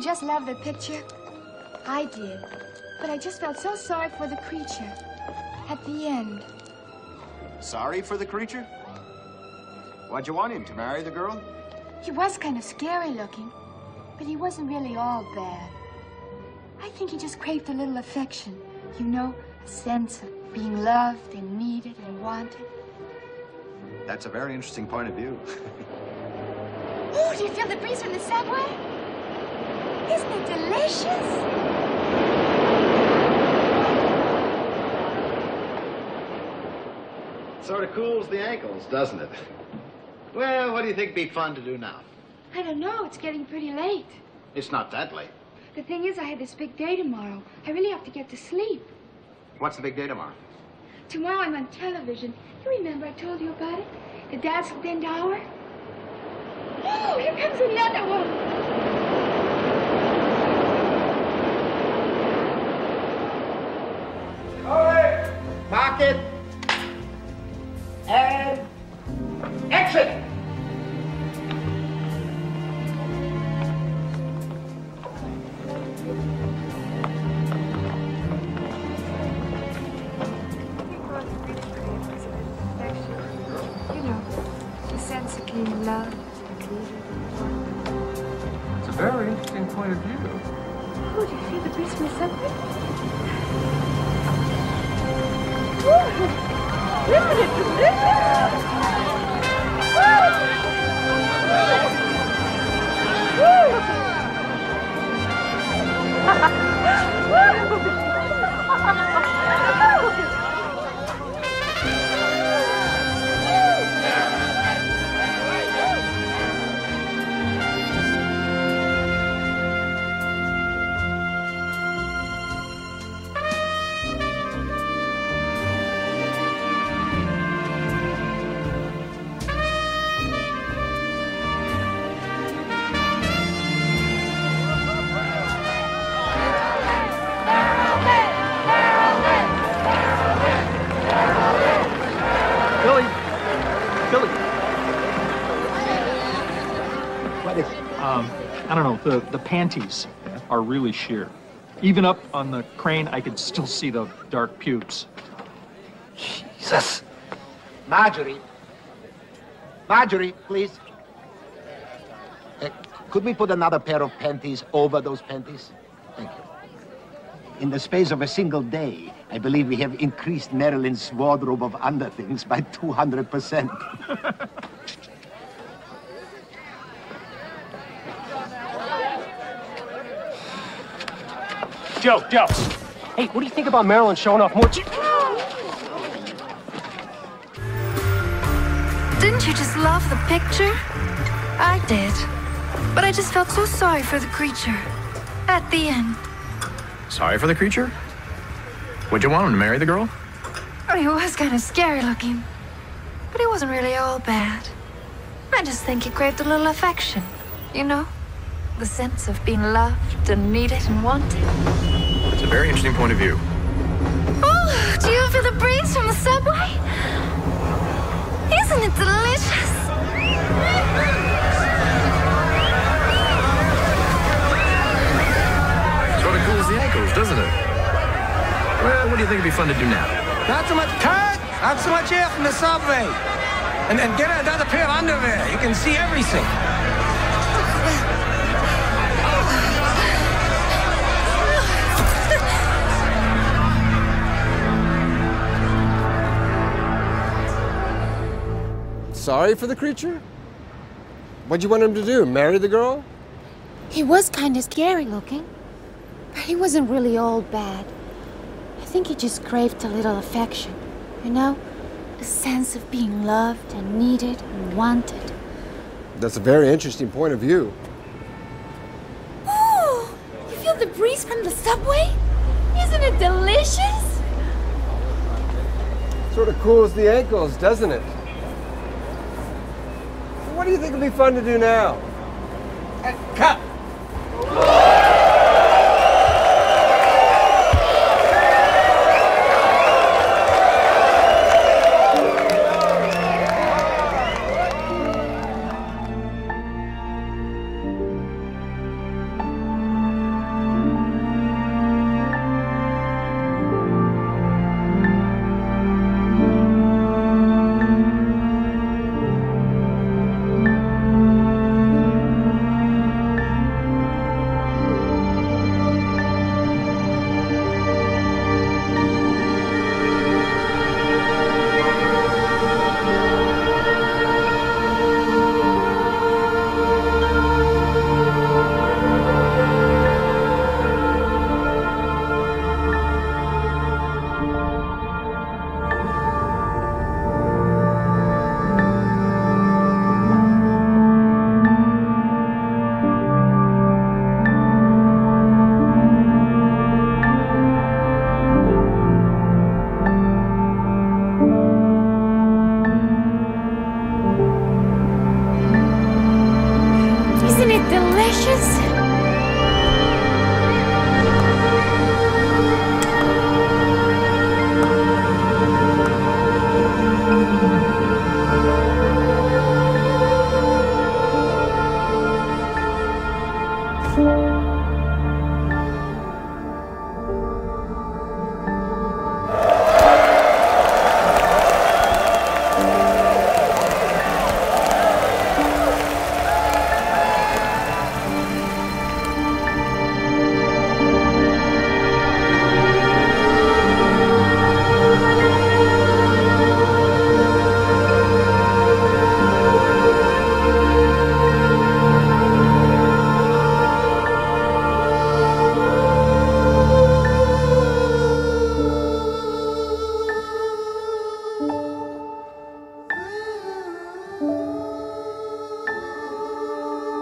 just love the picture? I did. But I just felt so sorry for the creature at the end. Sorry for the creature? Why'd you want him to marry the girl? He was kind of scary looking, but he wasn't really all bad. I think he just craved a little affection. You know, a sense of being loved and needed and wanted. That's a very interesting point of view. Oh, do you feel the breeze from the subway? Isn't it delicious? Sort of cools the ankles, doesn't it? Well, what do you think would be fun to do now? I don't know. It's getting pretty late. It's not that late. The thing is, I had this big day tomorrow. I really have to get to sleep. What's the big day tomorrow? Tomorrow I'm on television. You remember I told you about it? The Dazzle End Hour? Oh, here comes another one. All right. Mark it. And exit. You know, the sense of being loved. It's a very interesting point of view. Oh, do you feel the breeze from the subway? Ooh, isn't it delicious? I don't know, the panties are really sheer. Even up on the crane, I could still see the dark pubes. Jesus. Marjorie. Marjorie, please. Could we put another pair of panties over those panties? Thank you. In the space of a single day, I believe we have increased Marilyn's wardrobe of underthings by 200%. Joe. Hey, what do you think about Marilyn showing off more? Didn't you just love the picture? I did. But I just felt so sorry for the creature at the end. Sorry for the creature? Would you want him to marry the girl? Oh, he was kind of scary looking. But he wasn't really all bad. I just think he craved a little affection, you know? The sense of being loved and needed and wanted. It's a very interesting point of view. Oh, do you feel the breeze from the subway? Isn't it delicious? Sort of cools the ankles, doesn't it? Well, what do you think would be fun to do now? Not so much cut, not so much air from the subway. And then get another pair of underwear. You can see everything. Sorry for the creature? What'd you want him to do, marry the girl? He was kind of scary looking, but he wasn't really all bad. I think he just craved a little affection, you know? A sense of being loved and needed and wanted. That's a very interesting point of view. Ooh, you feel the breeze from the subway? Isn't it delicious? Sort of cools the ankles, doesn't it? What do you think would be fun to do now? Cut.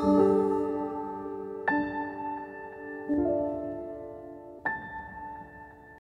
you.